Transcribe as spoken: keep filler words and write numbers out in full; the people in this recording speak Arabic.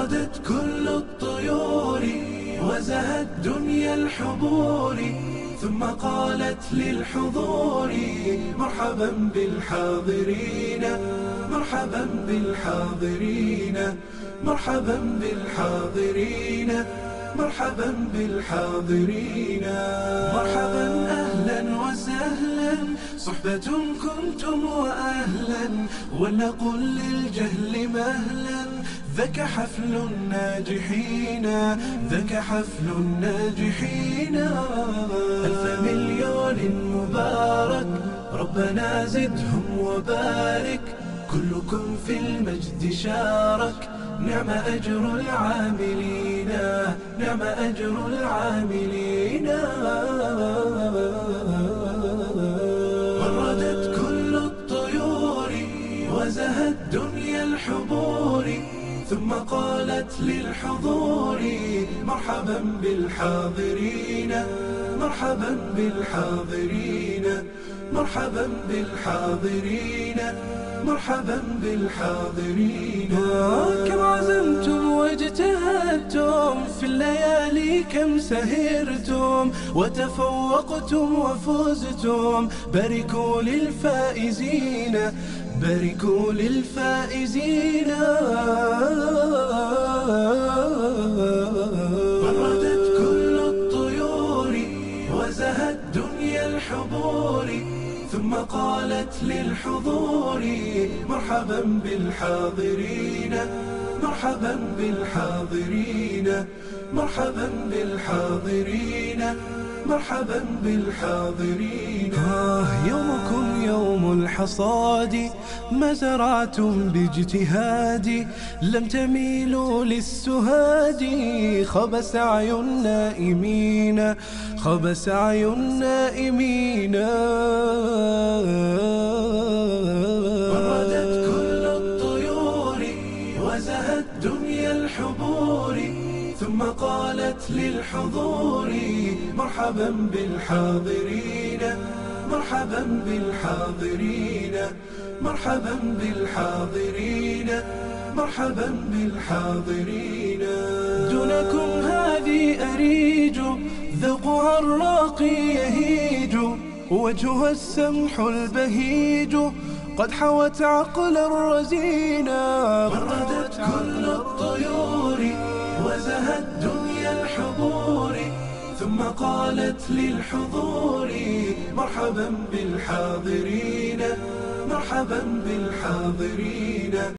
وردت كل الطيور وزهت دنيا الحبور، ثم قالت للحضور مرحبا بالحاضرين، مرحبا بالحاضرين، مرحبا بالحاضرين، مرحبا بالحاضرين. مرحبا أهلا وسهلا صحبة كنتم وأهلا، ولنقل للجهل مهلا ذاك حفل الناجحين، ذاك حفل الناجحين. ألف مليون مبارك ربنا زدهم وبارك، كلكم في المجد شارك، نعم أجر العاملين، نعم أجر العاملين. وردت كل الطيور وزهت دنيا الحبور، ثم قالت للحضور مرحبا بالحاضرين، مرحبا بالحاضرين، مرحبا بالحاضرين، مرحبا بالحاضرين. كم عزمتم واجتهدتم في الليالي، كم سهرتم وتفوقتم وفزتم، باركوا للفائزين، باركوا للفائزين. وردت كل الطيور وزهت دنيا الحبور، ثم قالت للحضور مرحبا بالحاضرين، مرحبا بالحاضرين، مرحبا بالحاضرين، مرحبا بالحاضرين. آه يومكم يوم الحصاد، ما زرعتم باجتهاد، لم تميلوا للسهاد، خاب سعي النائمين، خاب سعي النائمين. وردت كل الطيور وزهت دنيا الحبور، ثم قالت للحضور مرحبا بالحاضرين، مرحبا بالحاضرين، مرحبا بالحاضرين، مرحبا بالحاضرين. دونكم هذه أريج، ذوقها الراقي يهيج، وجهها السمح البهيج، قد حوت عقلا رزينا. وردت كل الطيور وزهت دنيا الحبور، ثم قالت للحضور مرحبا بالحاضرين، مرحبا بالحاضرين.